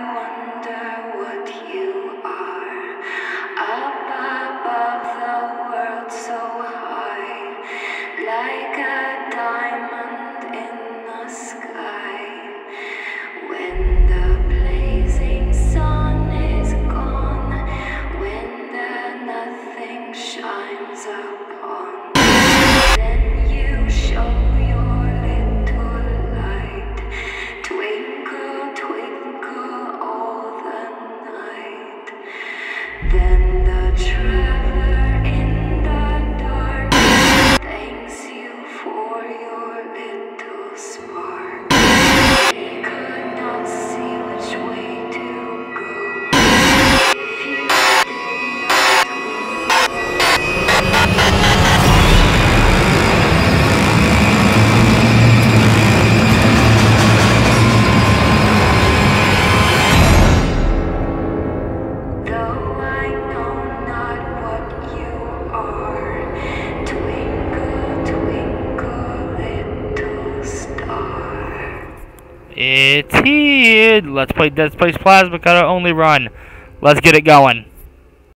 wonder what you are, up above the world so high, like a diamond in the sky. When the blazing sun is gone, when the nothing shines upon, then you show your little light, twinkle, twinkle all the night. Then the traveler in the dark thanks you for your little spark. He could not see which way to go. If you did though I know not what you are, twinkle, twinkle, little star. It's here. Let's play Dead Space Plasma. Gotta only run. Let's get it going.